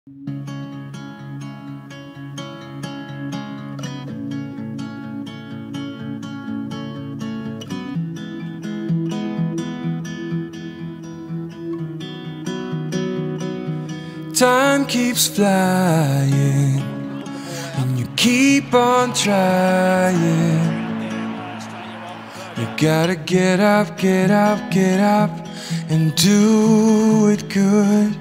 Time keeps flying, and you keep on trying. You gotta get up, get up, get up, and do it good.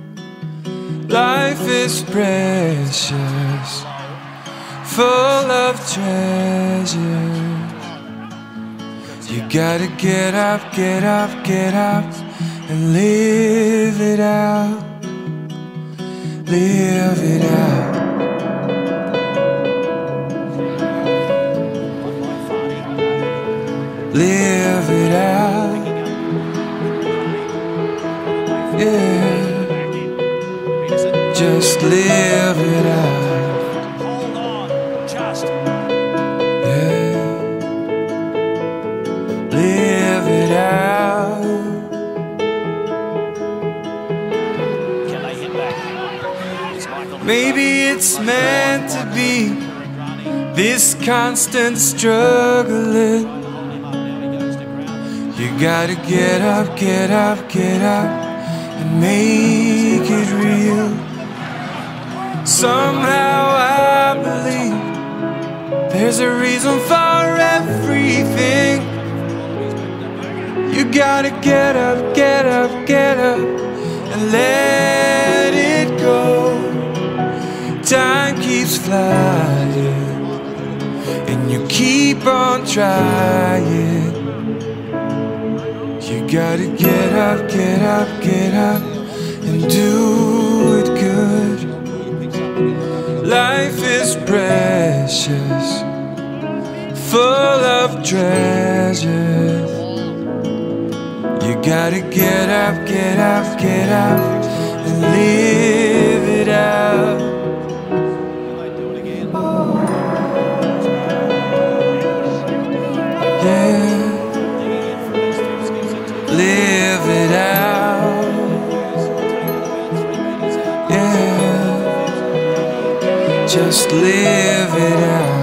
Life is precious, full of treasures. You gotta get up, get up, get up, and live it out. Live it out. Live it out. Yeah. Just live it out. Hold on. Just. Yeah. Live it out. Can they hit back? Maybe it's meant to be, this constant struggling. You gotta get up, get up, get up, and make it real. Somehow I believe there's a reason for everything. You gotta get up, get up, get up, and let it go. Time keeps flying, and you keep on trying. You gotta get up, get up, get up, and do it good. Life is precious, full of treasures. You gotta get up, get up, get up, and live it out. Yeah. Live it out. Yeah. Just live it out.